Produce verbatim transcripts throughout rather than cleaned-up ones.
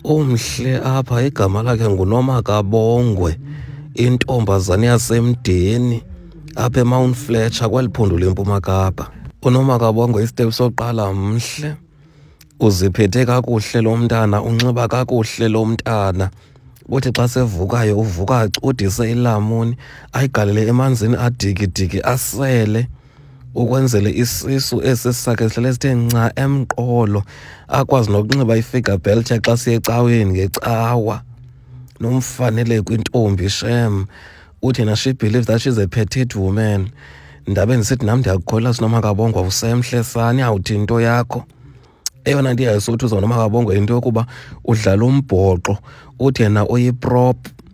Umhle apha igama lakhe nguNomakabongwe, intombazane yaseMdeni apha eMount Fletcher kweli phondo leMpuma Kapa. UNomakabongwe isitepu sokuqala mhle, uziphethe kakuhle lo mntana, unxiba kakuhle lo mntana. Uthi xa sevukayo uvuka acudise ilamuni, ayigalele emanzini adikidiki asele, ukwenzele isisu esi sakhe sihlale sithe nca emqolo, akwazi nokunxiba ifigure belt xa siye ecaweni ngecawa. Nomfanele kwintombi shem. Uthi yena she believes that she's a petite woman. Ndabe ndisithi nam ndiyakukholelwa siNomakabongwe usemhle sani, awuthi into yakho. Eyona nto iyayisothusa ngoNomakabongwe into yokuba udlala umbhoxo, uthi yena uyiprop,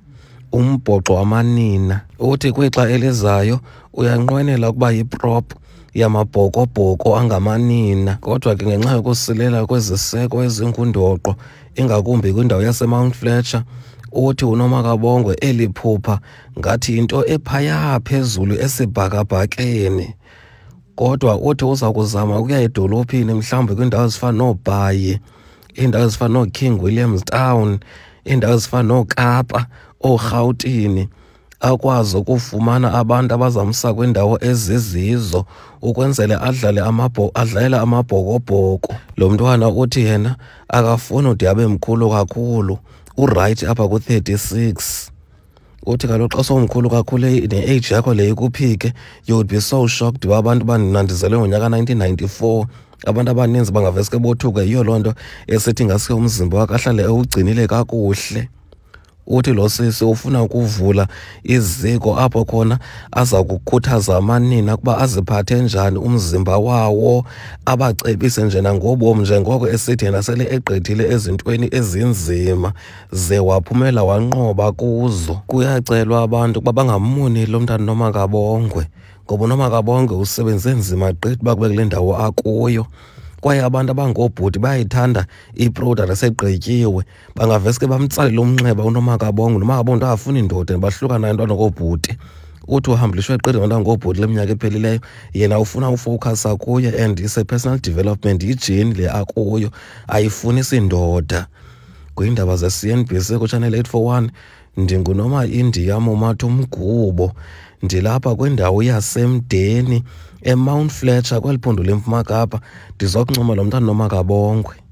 umbhoxo wamanina. Uthi kwixa elizayo uyanqwenela ukuba yiprop yamabhokobhoko angamanina, kodwa ke ngenxa yokusilela kweziseko ezingundoqo, ingakumbi kwindawo yaseMount Fletcher, uthi uNomakabongwe eli phupha ngathi into ephaya phezulu esibhakabhakeni. Kodwa uthi uza kuzama ukuya edolophini mhlawumbi kwiindawo ezifana nooBhayi, iindawo ezifana nooKing Williamstown, iindawo ezifana nooKapa, ooRhawutini, akwazi ukufumana abantu abazamsa kwindawo ezizizo ukwenzele adlale amabho adlalela amabhokobhoko. Lo mntwana uthi yena akafuni ude abe mkhulu kakhulu, urayithi apha ku-thirty-six. Uthi kaloku xa sowumkhulu kakhulu ne-age yakho le ikuphike, you would be so shocked uba abantu bandinandizelwe ngonyaka nineteen ninety-four. Abantu abaninzi bangaveske bothuke, yiyo loo nto esithi ngaske umzimba wakhe ahlale ewugcinile kakuhle. Uthi lo sisi ufuna ukuvula iziko apho khona aza kukhuthaza amanina ukuba aziphathe njani umzimba wawo, abacebise nje nangobomi njengoko esithi yena sele egqithile ezintweni ezinzima ze waphumela wanqoba kuzo. Kuyacelwa abantu ukuba bangammoneli lo mntana uNomakabongwe, ngoba uNomakabongwe usebenze nzima gqithi uba kube kule ndawo akuyo. Kwaye abantu abangoobhuti bayayithanda iproduct esegqityiwe, bangaveske bamtsalele umnxeba uNomakabongwe. uNomakabongwe akafuni indoda, bahlukana nabantwana ngoobhuti. Uthi uhambelishwe gqithi ngabantwana ngoobhuti le minyaka ephelileyo, yena ufuna ufowukhasa kuye and ise-personal development, yijeni le akuyo, ayifunisi ndoda. Kwiindaba ze-C N B C kuChannel eight four one, ndinguNoma-India Momathu Mgubo, ndilapha kwindawo yaseMdeni eMount Fletcher kweli phondo leMpuma Kapa, ndizokuncoma lo mntana uNomakabongwe.